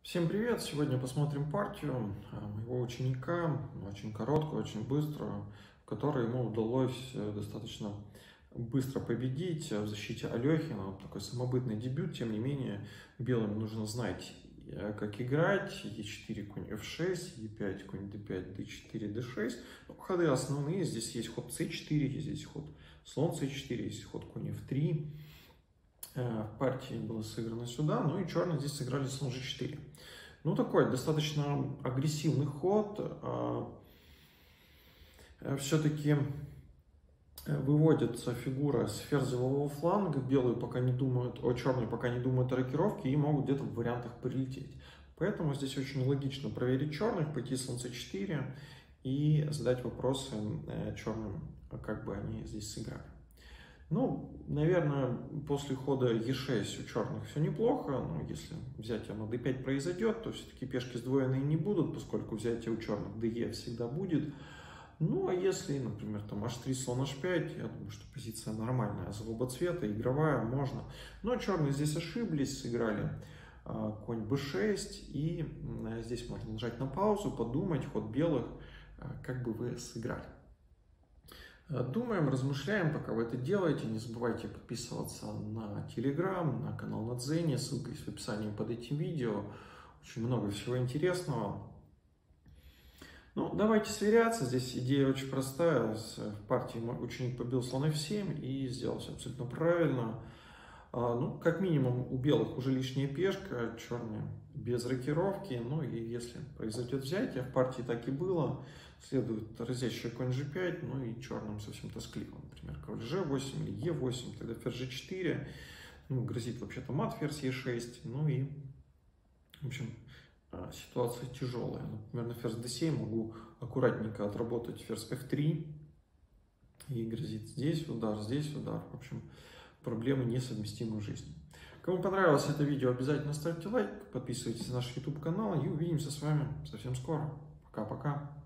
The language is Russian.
Всем привет! Сегодня посмотрим партию моего ученика, очень короткую, очень быструю, в которой ему удалось достаточно быстро победить в защите Алехина. Такой самобытный дебют, тем не менее, белым нужно знать, как играть. Е4, конь f6, e5, конь d5, d4, d6. Ну, ходы основные. Здесь есть ход c4, здесь ход слон c4, есть ход конь f3. В партии было сыграно сюда, ну и черные здесь сыграли слон g4. Ну, такой достаточно агрессивный ход. Все-таки выводится фигура с ферзевого фланга. Белые пока не думают, черные пока не думают о рокировке и могут где-то в вариантах прилететь. Поэтому здесь очень логично проверить черных, пойти слон c4 и задать вопросы черным, как бы они здесь сыграли. Ну, наверное, после хода e6 у черных все неплохо, но если взятие на d5 произойдет, то все-таки пешки сдвоенные не будут, поскольку взятие у черных de всегда будет. Ну, а если, например, там h3, слон h5, я думаю, что позиция нормальная, за оба цвета, игровая, можно. Но черные здесь ошиблись, сыграли конь b6, и здесь можно нажать на паузу, подумать, ход белых, как бы вы сыграли. Думаем, размышляем, пока вы это делаете. Не забывайте подписываться на Telegram, на канал на Дзене. Ссылка есть в описании под этим видео. Очень много всего интересного. Ну, давайте сверяться. Здесь идея очень простая. В партии мой ученик побил слон f7 и сделал все абсолютно правильно. Ну, как минимум, у белых уже лишняя пешка, черные без рокировки. Ну, и если произойдет взятие, в партии так и было, следует разящий конь g5, ну и черным совсем тоскливо. Например, король g8 или e8, тогда ферзь g4, ну, грозит вообще-то мат, ферзь e6, ну и, в общем, ситуация тяжелая. Например, на ферзь d7 могу аккуратненько отработать ферзь f3, и грозит здесь удар, в общем, проблемы несовместимы в жизни. Кому понравилось это видео, обязательно ставьте лайк, подписывайтесь на наш YouTube канал и увидимся с вами совсем скоро. Пока-пока.